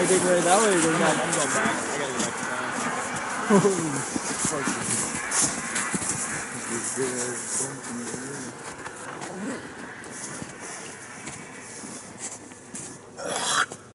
we taking it that way or going back? I'm going back. I gotta go back to town. Holy fucking.